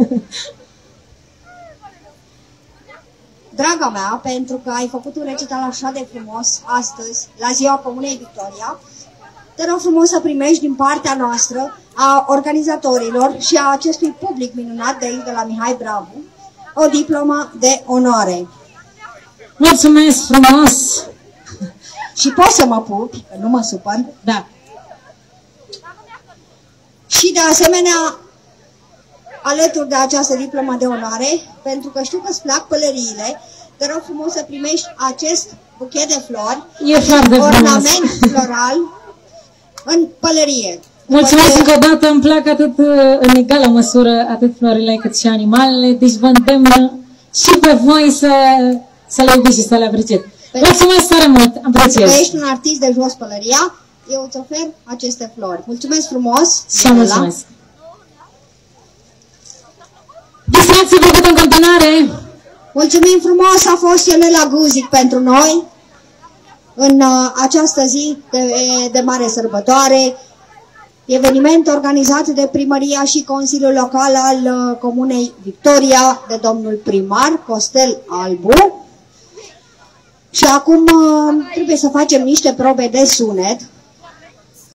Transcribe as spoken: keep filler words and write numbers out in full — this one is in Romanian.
Draga mea, pentru că ai făcut un recital așa de frumos astăzi, la ziua Comunei Victoria, te rog frumos să primești din partea noastră, a organizatorilor și a acestui public minunat de aici, de la Mihai Bravu, o diplomă de onoare. Mulțumesc frumos! Și poți să mă pupi, că nu mă supăr? Da. Și de asemenea, alături de această diplomă de onoare, pentru că știu că îți plac pălăriile, te rog frumos să primești acest buchet de flori, e foarte ornament floral în pălărie. Mulțumesc încă o dată, îmi plac atât în egală măsură atât florile cât și animalele, deci vă îndemn și pe voi să, să le iubiți și să le apreciați. Mulțumesc tare mult, apreciez. Pentru că ești un artist de jos pălăria, eu îți ofer aceste flori. Mulțumesc frumos! Și mulțumesc! Distracție făcută în continuare! Mulțumim frumos, a fost Ionela Guzic pentru noi în uh, această zi de, de mare sărbătoare, eveniment organizat de Primăria și Consiliul Local al uh, Comunei Victoria, de domnul primar Costel Albu. Și acum uh, trebuie să facem niște probe de sunet.